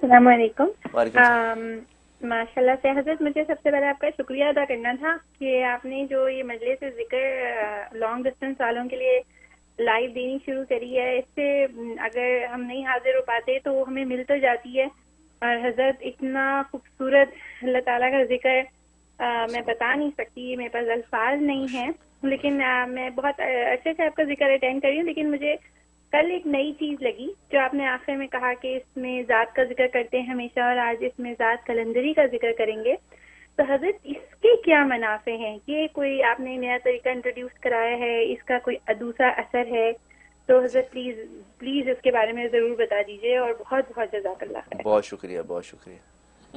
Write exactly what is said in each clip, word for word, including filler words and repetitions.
السلام علیکم۔ وعلیکم السلام۔ ماشاء اللہ سے حضرت، مجھے سب سے پہلے آپ کا شکریہ ادا کرنا تھا کہ آپ نے جو یہ مجلس ذکر لانگ ڈسٹینس والوں کے لیے لائیو دینی شروع کری ہے، اس سے اگر ہم نہیں حاضر ہو پاتے تو ہمیں مل تو جاتی ہے۔ اور حضرت اتنا خوبصورت اللہ تعالیٰ کا ذکر آ, میں بتا نہیں سکتی، میرے پاس الفاظ نہیں ہیں، لیکن آ, میں بہت اچھے سے آپ کا ذکر اٹینڈ کر رہی ہوں۔ لیکن مجھے کل ایک نئی چیز لگی جو آپ نے آخر میں کہا کہ اس میں ذات کا ذکر کرتے ہیں ہمیشہ، اور آج اس میں ذات کلندری کا ذکر کریں گے، تو حضرت اس کے کیا منافع ہیں؟ یہ کوئی آپ نے نیا طریقہ انٹروڈیوس کرایا ہے، اس کا کوئی دوسرا اثر ہے؟ تو حضرت پلیز پلیز اس کے بارے میں ضرور بتا دیجیے، اور بہت بہت جزاک اللہ خیر۔ بہت شکریہ، بہت شکریہ۔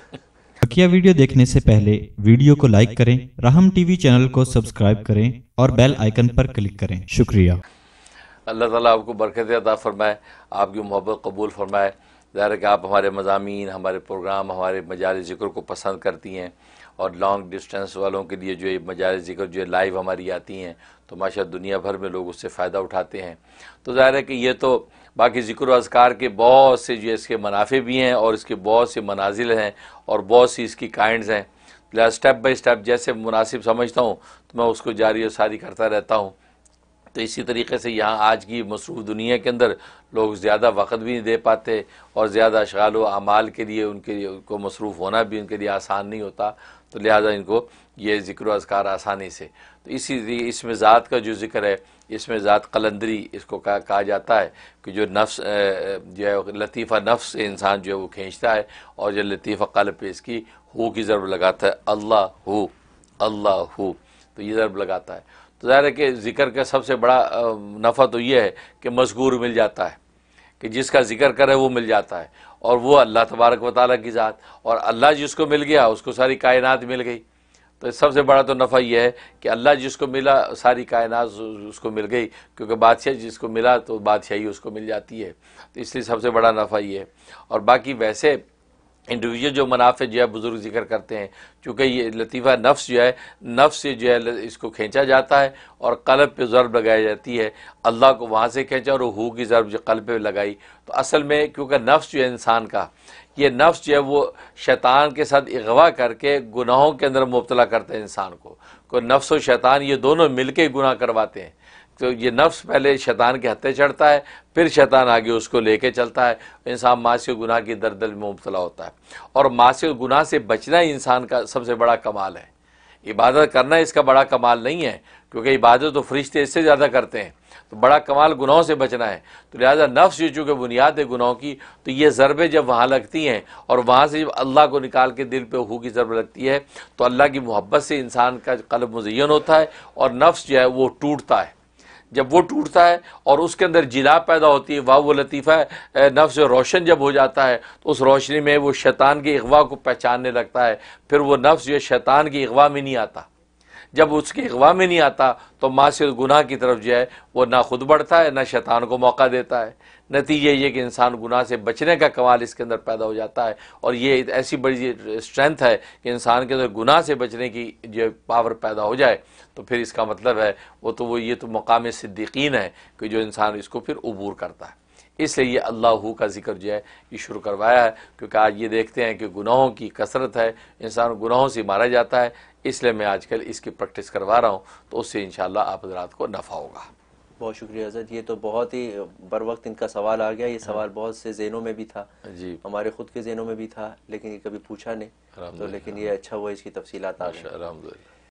بقیہ ویڈیو دیکھنے سے پہلے ویڈیو کو لائک کریں، رحم ٹی وی چینل کو سبسکرائب کریں اور بیل آئیکن پر کلک کریں۔ شکریہ۔ اللہ تعالیٰ آپ کو برکت عطا فرمائے، آپ کی محبت قبول فرمائے۔ ظاہر ہے کہ آپ ہمارے مضامین، ہمارے پروگرام، ہمارے مجالس ذکر کو پسند کرتی ہیں، اور لانگ ڈسٹینس والوں کے لیے جو یہ مجالس ذکر جو لائیو ہماری آتی ہیں تو ماشاء دنیا بھر میں لوگ اس سے فائدہ اٹھاتے ہیں۔ تو ظاہر ہے کہ یہ تو باقی ذکر و اذکار کے بہت سے جو اس کے منافع بھی ہیں، اور اس کے بہت سے منازل ہیں، اور بہت سی اس کی کائنڈز ہیں، لہٰذا اسٹیپ بائی اسٹیپ جیسے مناسب سمجھتا ہوں تو میں اس کو جاری و ساری کرتا رہتا ہوں۔ تو اسی طریقے سے یہاں آج کی مصروف دنیا کے اندر لوگ زیادہ وقت بھی نہیں دے پاتے، اور زیادہ اشغال و اعمال کے لیے ان کے کو مصروف ہونا بھی ان کے لیے آسان نہیں ہوتا، تو لہٰذا ان کو یہ ذکر و اذکار آسانی سے، تو اسی لیے اس میں ذات کا جو ذکر ہے، اس میں ذات قلندری اس کو کہا جاتا ہے کہ جو نفس جو ہے لطیفہ نفس سے انسان جو ہے وہ کھینچتا ہے، اور جو لطیفہ قلب پہ اس کی ہو کی ضرب لگاتا ہے، اللہ ہو اللہ ہو، تو یہ ضرب لگاتا ہے۔ تو ظاہر ہے کہ ذکر کا سب سے بڑا نفع تو یہ ہے کہ مذکور مل جاتا ہے، کہ جس کا ذکر کرے وہ مل جاتا ہے، اور وہ اللہ تبارک و تعالیٰ کی ذات، اور اللہ جس کو مل گیا اس کو ساری کائنات مل گئی۔ تو سب سے بڑا تو نفع یہ ہے کہ اللہ جس کو ملا ساری کائنات اس کو مل گئی، کیونکہ بادشاہ جس کو ملا تو بادشاہی اس کو مل جاتی ہے، تو اس لیے سب سے بڑا نفع یہ ہے۔ اور باقی ویسے انڈیویجول جو منافع جو ہے بزرگ ذکر کرتے ہیں، چونکہ یہ لطیفہ نفس جو ہے، نفس سے جو ہے اس کو کھینچا جاتا ہے، اور قلب پہ ضرب لگائی جاتی ہے، اللہ کو وہاں سے کھینچا اور ہو کی ضرب جو قلب پہ لگائی، تو اصل میں کیونکہ نفس جو ہے انسان کا، یہ نفس جو ہے وہ شیطان کے ساتھ اغوا کر کے گناہوں کے اندر مبتلا کرتے ہیں انسان کو، کوئی نفس و شیطان یہ دونوں مل کے گناہ کرواتے ہیں۔ تو یہ نفس پہلے شیطان کے ہتھے چڑھتا ہے، پھر شیطان آگے اس کو لے کے چلتا ہے، انسان معاصی و گناہ کی دردل میں مبتلا ہوتا ہے، اور معاصی و گناہ سے بچنا ہی انسان کا سب سے بڑا کمال ہے۔ عبادت کرنا اس کا بڑا کمال نہیں ہے، کیونکہ عبادت تو فرشتے اس سے زیادہ کرتے ہیں، تو بڑا کمال گناہوں سے بچنا ہے۔ تو لہٰذا نفس یہ چونکہ بنیاد ہے گناہوں کی، تو یہ ضربیں جب وہاں لگتی ہیں، اور وہاں سے جب اللہ کو نکال کے دل پہ ہو کی ضرب لگتی ہے، تو اللہ کی محبت سے انسان کا قلب مزین ہوتا ہے، اور نفس جو ہے وہ ٹوٹتا ہے۔ جب وہ ٹوٹتا ہے اور اس کے اندر جلا پیدا ہوتی ہے، واہ وہ لطیفہ نفس روشن جب ہو جاتا ہے، تو اس روشنی میں وہ شیطان کی اغوا کو پہچاننے لگتا ہے، پھر وہ نفس جو شیطان کی اغوا میں نہیں آتا۔ جب اس کی اغوا میں نہیں آتا تو معاصی گناہ کی طرف جو ہے وہ نہ خود بڑھتا ہے، نہ شیطان کو موقع دیتا ہے۔ نتیجہ یہ کہ انسان گناہ سے بچنے کا کمال اس کے اندر پیدا ہو جاتا ہے، اور یہ ایسی بڑی اسٹرینتھ ہے کہ انسان کے اندر گناہ سے بچنے کی جو پاور پیدا ہو جائے، تو پھر اس کا مطلب ہے وہ تو وہ یہ تو مقام صدیقین ہے کہ جو انسان اس کو پھر عبور کرتا ہے۔ اس لیے یہ اللہ کا ذکر جو ہے یہ شروع کروایا ہے، کیونکہ آج یہ دیکھتے ہیں کہ گناہوں کی کثرت ہے، انسان گناہوں سے مارا جاتا ہے، اس لیے میں آج کل اس کی پریکٹس کروا رہا ہوں، تو اس سے انشاءاللہ آپ حضرات کو نفع ہوگا۔ بہت شکریہ حضرت، یہ تو بہت ہی بر وقت ان کا سوال آ گیا۔ یہ سوال بہت سے ذہنوں میں بھی تھا، جی ہمارے خود کے ذہنوں میں بھی تھا، لیکن یہ کبھی پوچھا نہیں، تو لیکن یہ اچھا ہوا اس کی تفصیلات آ گئی۔ الحمدللہ۔